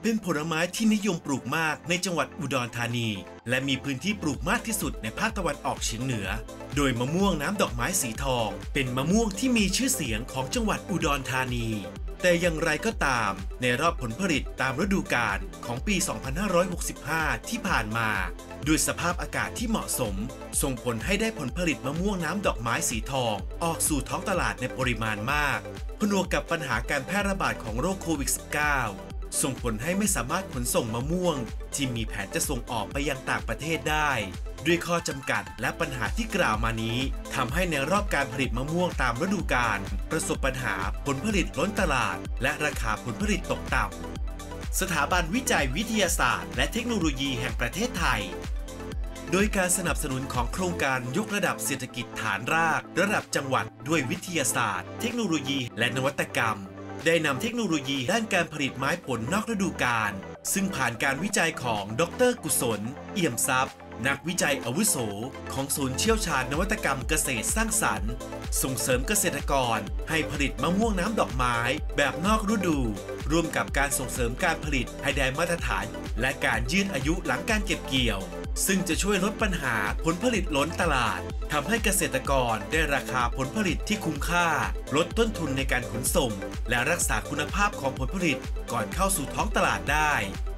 เป็นผลไม้ที่นิยมปลูกมากในจังหวัดอุดรธานีและมีพื้นที่ปลูกมากที่สุดในภาคตะวันออกเฉียงเหนือโดยมะม่วงน้ำดอกไม้สีทองเป็นมะม่วงที่มีชื่อเสียงของจังหวัดอุดรธานีแต่อย่างไรก็ตามในรอบผลผลิตตามฤดูกาลของปี 2565 ที่ผ่านมาด้วยสภาพอากาศที่เหมาะสมส่งผลให้ได้ผลผลิตมะม่วงน้ำดอกไม้สีทองออกสู่ท้องตลาดในปริมาณมากผนวกกับปัญหาการแพร่ระบาดของโรคโควิด -19 ส่งผลให้ไม่สามารถขนส่งมะม่วงที่มีแผนจะส่งออกไปยังต่างประเทศได้ด้วยข้อจำกัดและปัญหาที่กล่าวมานี้ทำให้ในรอบการผลิตมะม่วงตามฤดูกาลประสบปัญหาผลผลิตล้นตลาดและราคาผลผลิตตกต่ำสถาบันวิจัยวิทยาศาสตร์และเทคโนโลยีแห่งประเทศไทยโดยการสนับสนุนของโครงการยกระดับเศรษฐกิจฐานรากระดับจังหวัดด้วยวิทยาศาสตร์เทคโนโลยีและนวัตกรรมได้นำเทคโนโลยีด้านการผลิตไม้ผลนอกฤดูกาลซึ่งผ่านการวิจัยของดร.กุศลเอี่ยมทรัพย์นักวิจัยอาวุโสของศูนย์เชี่ยวชาญนวัตกรรมเกษตรสร้างสรรค์ส่งเสริมเกษตรกรให้ผลิตมะม่วงน้ำดอกไม้แบบนอกฤดูร่วมกับการส่งเสริมการผลิตให้ได้มาตรฐานและการยืดอายุหลังการเก็บเกี่ยวซึ่งจะช่วยลดปัญหาผลผลิตล้นตลาดทำให้เกษตรกรได้ราคาผลผลิตที่คุ้มค่าลดต้นทุนในการขนส่งและรักษาคุณภาพของผลผลิตก่อนเข้าสู่ท้องตลาดได้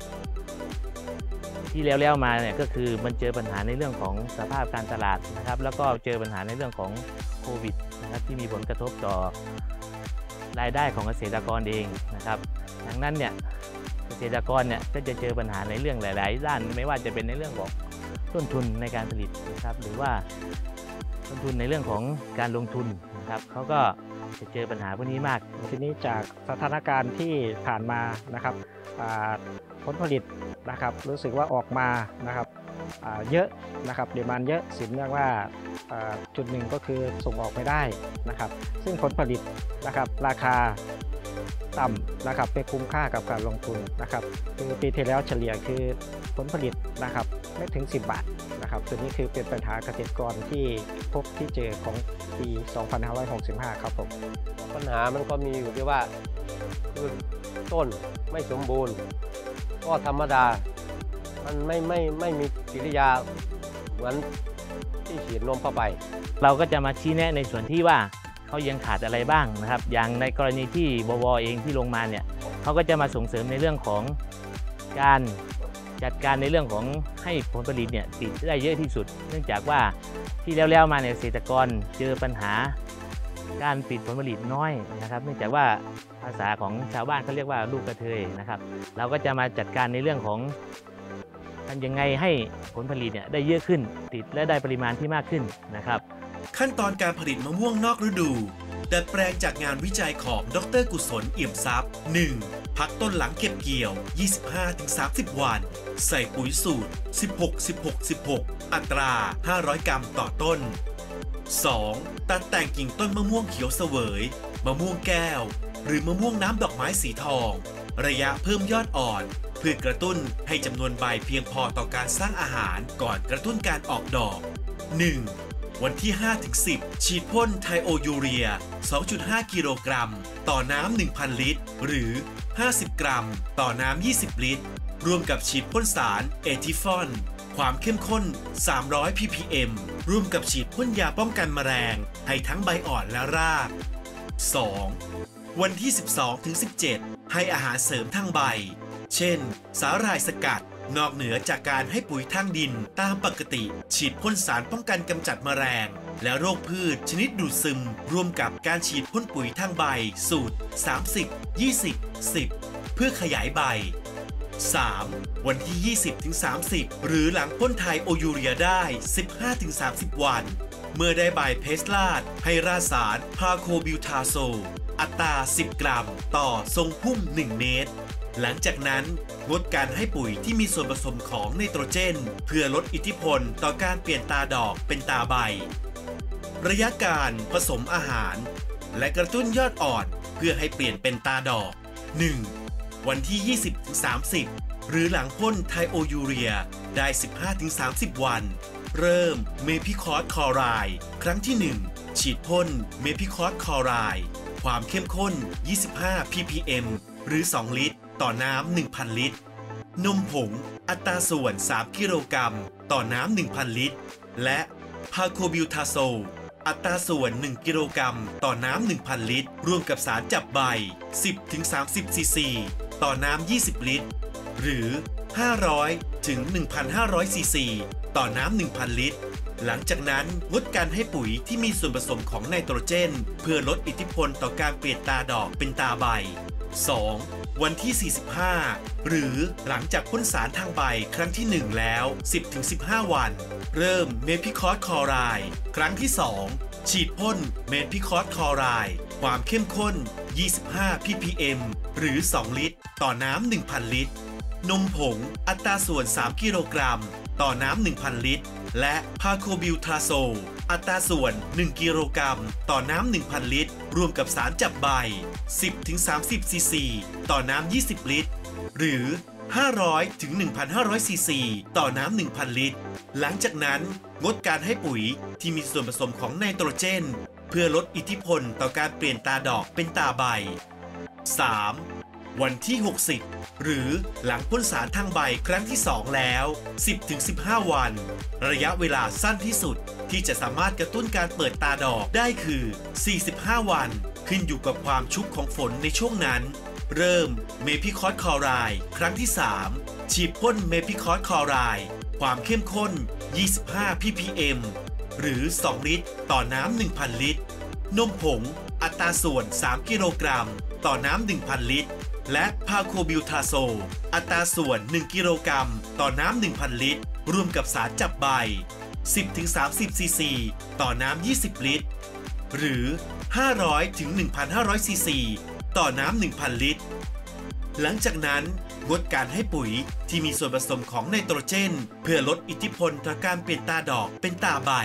ที่แล้วมาเนี่ยก็คือมันเจอปัญหาในเรื่องของสภาพการตลาดนะครับแล้วก็เจอปัญหาในเรื่องของโควิดนะครับที่มีผลกระทบต่อรายได้ของเกษตรกรเองนะครับดังนั้นเนี่ยเกษตรกรเนี่ยก็จะเจอปัญหาในเรื่องหลายๆด้านไม่ว่าจะเป็นในเรื่องของต้นทุนในการผลิตนะครับหรือว่าต้นทุนในเรื่องของการลงทุนนะครับเขาก็จะเจอปัญหาพวกนี้มากทีนี้จากสถานการณ์ที่ผ่านมานะครับผลผลิตนะครับรู้สึกว่าออกมานะครับเยอะนะครับปริมาณเยอะสินเรียกว่าจุดหนึ่งก็คือส่งออกไม่ได้นะครับซึ่งผลผลิตนะครับราคาต่ำนะครับไม่คุ้มค่ากับการลงทุนนะครับคือปีที่แล้วเฉลี่ยคือผลผลิตนะครับไม่ถึง10 บาทนะครับตัวนี้คือเป็นปัญหาเกษตรกรที่พบที่เจอของปี 2565 ครับผมปัญหามันก็มีอยู่ที่ว่าคือต้นไม่สมบูรณ์ก็ธรรมดามันไม่มีกิริยาเหมือนที่ฉีดนมเข้าไปเราก็จะมาชี้แนะในส่วนที่ว่าเขายังขาดอะไรบ้างนะครับอย่างในกรณีที่บว.เองที่ลงมาเนี่ยเขาก็จะมาส่งเสริมในเรื่องของการจัดการในเรื่องของให้ผลผลิตเนี่ยติดได้เยอะที่สุดเนื่องจากว่าที่แล้วมาเนี่ยเกษตรกรเจอปัญหาการปิดผลผลิตน้อยนะครับเนื่องจากว่าภาษาของชาวบ้านเขาเรียกว่าลูกกระเทยนะครับเราก็จะมาจัดการในเรื่องของทำยังไงให้ผลผลิตเนี่ยได้เยอะขึ้นติดและได้ปริมาณที่มากขึ้นนะครับขั้นตอนการผลิตมะม่วงนอกฤดูดัดแปลงจากงานวิจัยของดร.กุศลเอี่ยมทรัพย์ 1. พักต้นหลังเก็บเกี่ยว 25-30 วันใส่ปุ๋ยสูตร 16-16-16 อัตรา 500 กรัมต่อต้น 2. ตัดแต่งกิ่งต้นมะม่วงเขียวเสวยมะม่วงแก้วหรือมะม่วงน้ำดอกไม้สีทองระยะเพิ่มยอดอ่อนเพื่อกระตุ้นให้จำนวนใบเพียงพอต่อการสร้างอาหารก่อนกระตุ้นการออกดอก 1. วันที่ 5-10 ฉีดพ่นไทโอยูเรีย 2.5 กิโลกรัมต่อน้ำ 1,000 ลิตรหรือ 50 กรัมต่อน้ำ 20 ลิตรรวมกับฉีดพ่นสารเอทิฟอนความเข้มข้น 300 ppm ร่วมกับฉีดพ่นยาป้องกันแมลงให้ทั้งใบอ่อนและราก 2. วันที่ 12-17 ให้อาหารเสริมทางใบเช่นสาหร่ายสกัดนอกเหนือจากการให้ปุ๋ยทางดินตามปกติฉีดพ่นสารป้องกันกำจัดแมลงและโรคพืชชนิดดูดซึมร่วมกับการฉีดพ่นปุ๋ยทางใบสูตร 30-20-10 เพื่อขยายใบ 3. วันที่ 20-30 หรือหลังพ่นไทโอยูเรียได้ 15-30 วันเมื่อได้ใบเพสลาดให้ราดสารพาโคบิวทาโซอัตรา 10 กรัมต่อทรงพุ่ม 1 เมตรหลังจากนั้นงดการให้ปุ๋ยที่มีส่วนผสมของไนโตรเจนเพื่อลดอิทธิพลต่อการเปลี่ยนตาดอกเป็นตาใบระยะการผสมอาหารและกระตุ้นยอดอ่อนเพื่อให้เปลี่ยนเป็นตาดอก 1. วันที่ 20-30 หรือหลังพ่นไทโอยูเรียได้ 15-30 วันเริ่มเมพิคอร์ดคลอไรด์ครั้งที่ 1 ฉีดพ่นเมพิคอร์ดคลอไรด์ความเข้มข้น 25 ppm หรือ 2 ลิตรต่อน้ำ 1,000 ลิตรนมผงอัตราส่วน 3 กิโลกรัมต่อน้ำ 1,000 ลิตรและพาโคบิวทาโซลอัตราส่วน 1 กิโลกรัมต่อน้ำ 1,000 ลิตรรวมกับสารจับใบ 10-30 ซีซีต่อน้ำ 20 ลิตรหรือ 500 ถึง 1,500 ซีซีต่อน้ำ 1,000 ลิตรหลังจากนั้นงดการให้ปุ๋ยที่มีส่วนผสมของไนโตรเจนเพื่อลดอิทธิพลต่อการเปลี่ยนตาดอกเป็นตาใบ 2. วันที่ 45 หรือหลังจากพ่นสารทางใบครั้งที่ 1 แล้ว 10-15 วันเริ่มเมพิคอสคลอไรด์ครั้งที่ 2 ฉีดพ่นเมพิคอสคลอไรด์ความเข้มข้น 25 ppm หรือ 2 ลิตรต่อน้ำ 1,000 ลิตรนมผงอัตราส่วน 3 กิโลกรัมต่อน้ำ 1,000 ลิตรและพาโคบิวทาโซลอัตราส่วน 1 กิโลกรัมต่อน้ำ 1,000 ลิตรรวมกับสารจับใบ 10-30 ซีซีต่อน้ำ 20 ลิตรหรือ 500 ถึง 1,500 ซีซีต่อน้ำ 1,000 ลิตรหลังจากนั้นงดการให้ปุ๋ยที่มีส่วนผสมของไนโตรเจนเพื่อลดอิทธิพลต่อการเปลี่ยนตาดอกเป็นตาใบ 3. วันที่ 60 หรือหลังพ่นสารทางใบครั้งที่ 2 แล้ว 10-15 วันระยะเวลาสั้นที่สุดที่จะสามารถกระตุ้นการเปิดตาดอกได้คือ 45 วันขึ้นอยู่กับความชุกของฝนในช่วงนั้นเริ่มเมพิคอสคลอไรด์ครั้งที่ 3 ฉีดพ่นเมพิคอสคลอไรด์ความเข้มข้น 25 ppm หรือ 2 ลิตรต่อน้ำ 1,000 ลิตรนมผงอัตราส่วน 3 กิโลกรัมต่อน้ำ 1,000 ลิตรและพาโคบิวทาโซลอัตราส่วน 1 กิโลกรัมต่อน้ำ 1,000 ลิตรรวมกับสารจับใบ 10-30 ซีซีต่อน้ำ 20 ลิตรหรือ 500 ถึง 1,500 ซีซีต่อน้ำ 1,000 ลิตรหลังจากนั้นงดการให้ปุ๋ยที่มีส่วนผสมของไนโตรเจนเพื่อลดอิทธิพลต่อการเปลี่ยนตาดอกเป็นตาใบ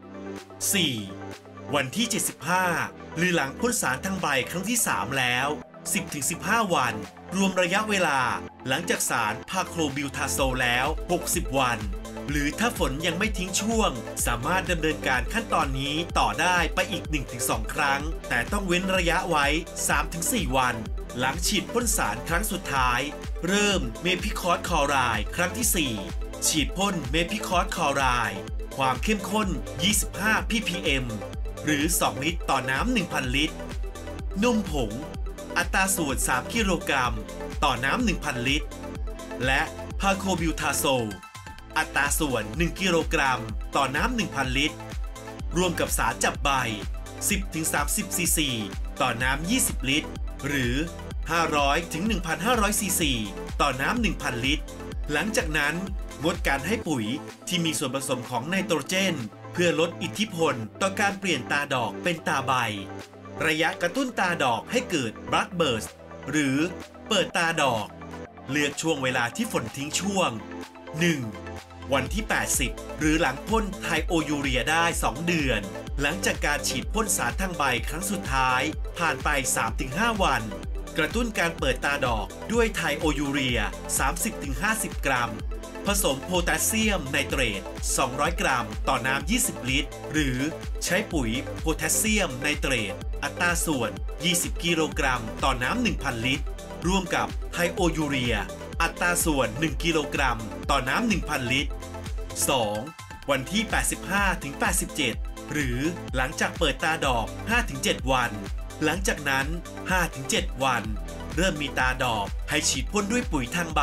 4. วันที่ 75 หรือหลังพ่นสารทางใบครั้งที่ 3 แล้ว 10-15 วันรวมระยะเวลาหลังจากสารพาโคบิวทาโซลแล้ว 60 วันหรือถ้าฝนยังไม่ทิ้งช่วงสามารถดำเนินการขั้นตอนนี้ต่อได้ไปอีก 1-2 ครั้งแต่ต้องเว้นระยะไว้ 3-4 วันหลังฉีดพ่นสารครั้งสุดท้ายเริ่มเมพิคอสคลอไรด์ครั้งที่ 4 ฉีดพ่นเมพิคอสคลอไรด์ความเข้มข้น 25 ppm หรือ 2 ลิตรต่อน้ำ 1,000 ลิตรนมผงอัตราส่วน 3 กิโลกรัมต่อน้ำ 1,000 ลิตรและพาโคบิวทาโซลอัตราส่วน 1 กิโลกรัมต่อน้ำ 1,000 ลิตรรวมกับสารจับใบ 10-30 ซีซีต่อน้ำ 20 ลิตรหรือ 500 ถึง 1,500 ซีซีต่อน้ำ 1,000 ลิตรหลังจากนั้นงดการให้ปุ๋ยที่มีส่วนผสมของไนโตรเจนเพื่อลดอิทธิพลต่อการเปลี่ยนตาดอกเป็นตาใบระยะกระตุ้นตาดอกให้เกิดบลัดเบิร์สหรือเปิดตาดอกเลือกช่วงเวลาที่ฝนทิ้งช่วง 1. วันที่ 80 หรือหลังพ่นไทโอยูเรียได้ 2 เดือนหลังจากการฉีดพ่นสารทางใบครั้งสุดท้ายผ่านไป 3-5 วันกระตุ้นการเปิดตาดอกด้วยไทโอยูเรีย 30-50 กรัมผสมโพแทสเซียมไนเตรต 200 กรัมต่อน้ำ 20 ลิตรหรือใช้ปุ๋ยโพแทสเซียมไนเตรตอัตราส่วน 20 กิโลกรัมต่อน้ำ 1,000 ลิตรร่วมกับไทโอยูเรียอัตราส่วน 1 กิโลกรัมต่อน้ำ 1,000 ลิตร 2. วันที่ 85-87 หรือหลังจากเปิดตาดอก 5-7 วันหลังจากนั้น 5-7 วันเริ่มมีตาดอกให้ฉีดพ่นด้วยปุ๋ยทางใบ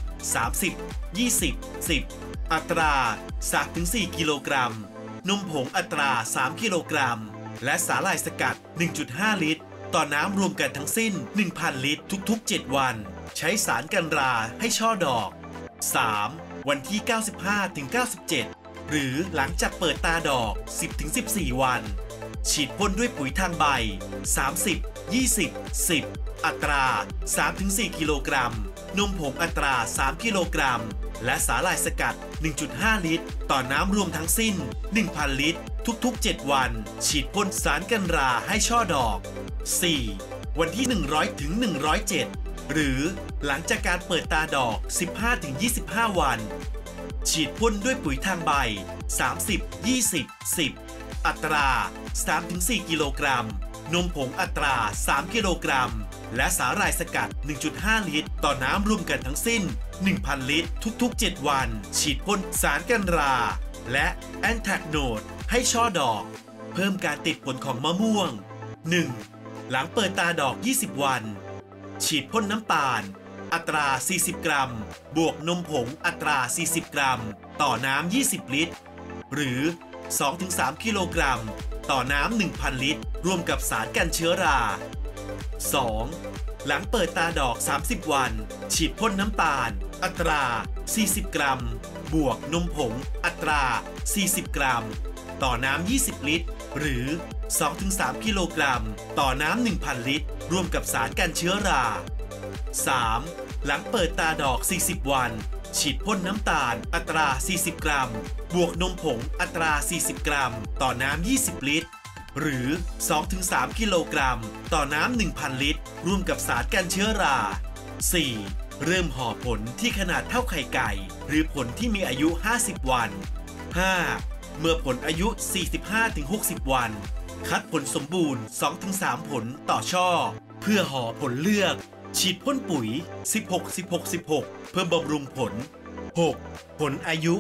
30 20 10 อัตรา 3-4 กิโลกรัมนมผงอัตรา 3 กิโลกรัมและสาหร่ายสกัด 1.5 ลิตรต่อน้ำรวมกันทั้งสิ้น 1,000 ลิตรทุกๆ 7 วันใช้สารกันราให้ช่อดอก 3. วันที่ 95-97 หรือหลังจากเปิดตาดอก 10-14 วันฉีดพ่นด้วยปุ๋ยทางใบ 30 20 10 อัตรา 3-4 กิโลกรัมนมผงอัตรา 3 กิโลกรัมและสาหร่ายสกัด 1.5 ลิตรต่อน้ำรวมทั้งสิ้น 1,000 ลิตรทุกๆ 7 วันฉีดพ่นสารกันราให้ช่อดอก 4. วันที่ 100-107 หรือหลังจากการเปิดตาดอก 15-25 วันฉีดพ่นด้วยปุ๋ยทางใบ 30 20 10 อัตรา 3-4 กิโลกรัมนมผงอัตรา 3 กิโลกรัมและสาหร่ายสกัด 1.5 ลิตร ต่อน้ำรวมกันทั้งสิ้น 1,000 ลิตร ทุกๆ 7 วัน ฉีดพ่นสารกันรา และแอนแทคโนดให้ช่อดอก เพิ่มการติดผลของมะม่วง 1. หลังเปิดตาดอก 20 วัน ฉีดพ่นน้ำตาล อัตรา 40 กรัม บวกนมผงอัตรา 40 กรัม ต่อน้ำ 20 ลิตร หรือ 2-3 กิโลกรัม ต่อน้ำ 1,000 ลิตร รวมกับสารกันเชื้อรา 2. หลังเปิดตาดอก 30 วัน ฉีดพ่นน้ำตาล อัตรา 40 กรัม บวกนมผง อัตรา 40 กรัม ต่อน้ำ 20 ลิตร หรือ 2-3 กิโลกรัม ต่อน้ำ 1,000 ลิตร รวมกับสารกันเชื้อรา 3. หลังเปิดตาดอก 40 วัน ฉีดพ่นน้ำตาล อัตรา 40 กรัม บวกนมผง อัตรา 40 กรัม ต่อน้ำ 20 ลิตร หรือ 2-3 กิโลกรัม ต่อน้ำ 1,000 ลิตร รวมกับสารกันเชื้อรา 4. เริ่มห่อผลที่ขนาดเท่าไข่ไก่ หรือผลที่มีอายุ 50 วัน 5. เมื่อผลอายุ 45-60 วัน คัดผลสมบูรณ์ 2-3 ผลต่อช่อ เพื่อห่อผลเลือก ฉีดพ่นปุ๋ย 16-16-16 เพื่อบำรุงผล 6. ผลอายุ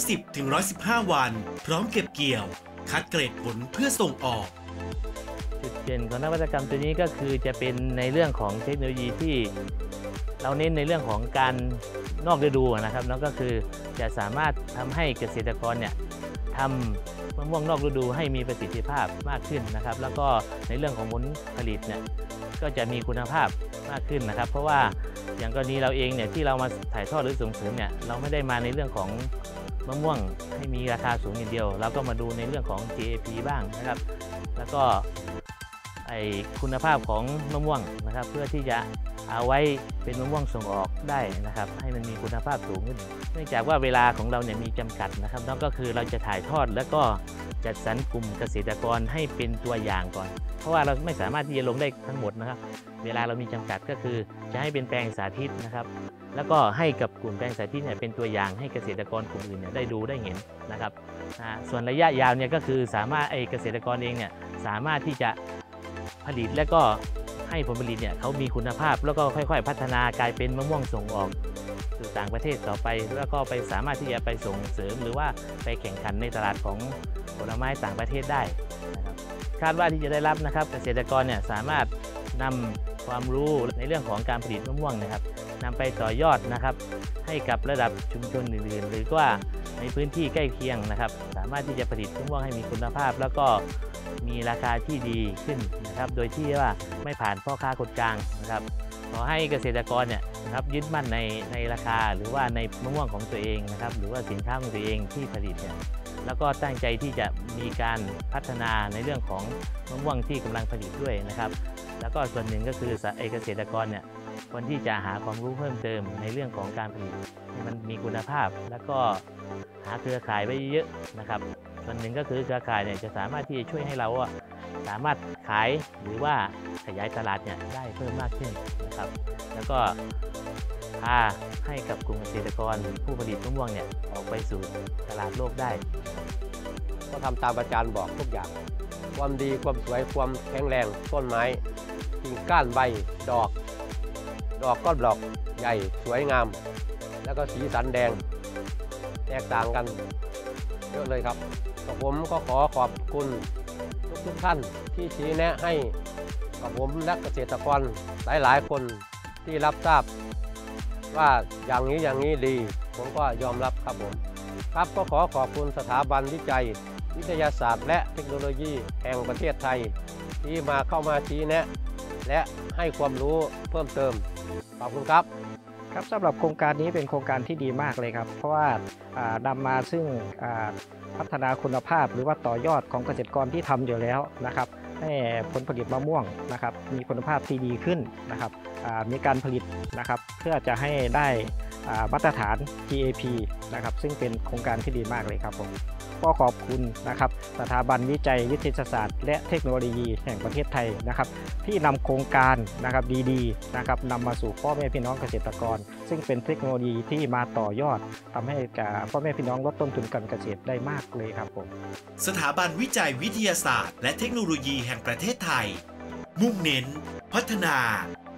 110-115 วัน พร้อมเก็บเกี่ยว คัดเกรดผลเพื่อส่งออกจุดเด่นของนวัตกรรมตัวนี้ก็คือจะเป็นในเรื่องของเทคโนโลยีที่เราเน้นในเรื่องของการนอกฤดูนะครับแล้วก็คือจะสามารถทำให้เกษตรกรเนี่ยทำมะม่วงนอกฤดูให้มีประสิทธิภาพมากขึ้นนะครับแล้วก็ในเรื่องของผลผลิตเนี่ยก็จะมีคุณภาพมากขึ้นนะครับเพราะว่าอย่างกรณีเราเองเนี่ยที่เรามาถ่ายทอดหรือส่งเสริมเนี่ยเราไม่ได้มาในเรื่องของมะม่วงให้มีราคาสูงอย่างเดียวเราก็มาดูในเรื่องของ GAP บ้างนะครับแล้วก็คุณภาพของมะม่วงนะครับเพื่อที่จะเอาไว้เป็นมะม่วงส่งออกได้นะครับให้มันมีคุณภาพสูงขึ้นเนื่องจากว่าเวลาของเราเนี่ยมีจำกัดนะครับนั่นก็คือเราจะถ่ายทอดแล้วก็จัดสรรกลุ่มเกษตรกรให้เป็นตัวอย่างก่อนเพราะว่าเราไม่สามารถที่จะลงได้ทั้งหมดนะครับเวลาเรามีจำกัดก็คือจะให้เป็นแปลงสาธิตนะครับแล้วก็ให้กับกลุ่มแปลงสาธิตเนี่ยเป็นตัวอย่างให้เกษตรกรกลุ่มอื่นเนี่ยได้ดูได้เห็นนะครับส่วนระยะยาวเนี่ยก็คือสามารถเกษตรกรเองเนี่ยสามารถที่จะผลิตและก็ให้ผลผลิตเนี่ยเขามีคุณภาพแล้วก็ค่อยๆพัฒนากลายเป็นมะม่วงส่งออกสู่ต่างประเทศต่อไปแล้วก็ไปสามารถที่จะไปส่งเสริมหรือว่าไปแข่งขันในตลาดของผลไม้ต่างประเทศได้นะครับคาดว่าที่จะได้รับนะครับเกษตรกรเนี่ยสามารถนำความรู้ในเรื่องของการผลิตมะม่วงนะครับนำไปต่อยอดนะครับให้กับระดับชุมชนอื่นๆหรือว่าในพื้นที่ใกล้เคียงนะครับสามารถที่จะผลิตมะม่วงให้มีคุณภาพแล้วก็มีราคาที่ดีขึ้นนะครับโดยที่ว่าไม่ผ่านพ่อค้าคนกลางนะครับขอให้เกษตรกรเนี่ยนะครับยึดมั่นในราคาหรือว่าในมะม่วงของตัวเองนะครับหรือว่าสินค้าของตัวเองที่ผลิตเนี่ยแล้วก็ตั้งใจที่จะมีการพัฒนาในเรื่องของมะม่วงที่กำลังผลิตด้วยนะครับแล้วก็ส่วนหนึ่งก็คือเกษตรกรเนี่ยควรที่จะหาความรู้เพิ่มเติมในเรื่องของการผลิตให้มันมีคุณภาพแล้วก็หาเครือข่ายไว้เยอะนะครับส่วนหนึ่งก็คือเครือข่ายเนี่ยจะสามารถที่จะช่วยให้เราสามารถขายหรือว่าขยายตลาดเนี่ยได้เพิ่มมากขึ้นนะครับแล้วก็พาให้กับกลุ่มเกษตรกรผู้ผลิตมะม่วงเนี่ยออกไปสู่ตลาดโลกได้ก็ทำตามอาจารย์บอกทุกอย่างความดีความสวยความแข็งแรงต้นไม้กิ่งก้านใบดอกก็ดอกใหญ่สวยงามแล้วก็สีสันแดงแตกต่างกันเยอะเลยครับผมก็ขอขอบคุณทุกท่านที่ชี้แนะให้กับผมและเกษตรกรหลายคนที่รับทราบว่าอย่างนี้ดีผมก็ยอมรับครับผมครับก็ขอขอบคุณสถาบันวิจัยวิทยาศาสตร์และเทคโนโลยีแห่งประเทศไทยที่เข้ามาชี้แนะและให้ความรู้เพิ่มเติมขอบคุณครับครับสำหรับโครงการนี้เป็นโครงการที่ดีมากเลยครับเพราะว่านำมาซึ่งพัฒนาคุณภาพหรือว่าต่อยอดของเกษตรกรที่ทำอยู่แล้วนะครับให้ผลผลิตมะม่วงนะครับมีคุณภาพที่ดีขึ้นนะครับมีการผลิตนะครับเพื่อจะให้ได้มาตรฐาน GAP นะครับซึ่งเป็นโครงการที่ดีมากเลยครับผมก็ขอบคุณนะครับสถาบันวิจัยวิทยาศาสตร์และเทคโนโลยีแห่งประเทศไทยนะครับที่นำโครงการนะครับดีๆนะครับนำมาสู่พ่อแม่พี่น้องเกษตรกรซึ่งเป็นเทคโนโลยีที่มาต่อยอดทำให้พ่อแม่พี่น้องลดต้นทุนการเกษตรได้มากเลยครับผมสถาบันวิจัยวิทยาศาสตร์และเทคโนโลยีแห่งประเทศไทยมุ่งเน้นพัฒนา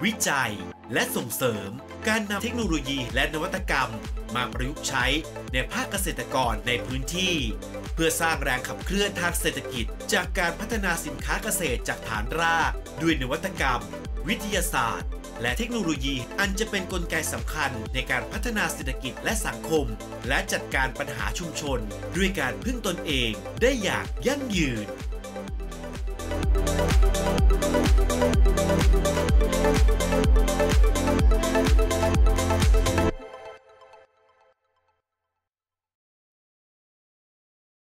วิจัย และส่งเสริมการนำเทคโนโลยีและนวัตกรรมมาประยุกต์ใช้ในภาคเกษตรกรในพื้นที่เพื่อสร้างแรงขับเคลื่อนทางเศรษฐกิจจากการพัฒนาสินค้าเกษตรจากฐานรากด้วยนวัตกรรม วิทยาศาสตร์และเทคโนโลยีอันจะเป็นกลไกสำคัญในการพัฒนาเศรษฐกิจและสังคมและจัดการปัญหาชุมชนด้วยการพึ่งตนเองได้อย่างยั่งยืน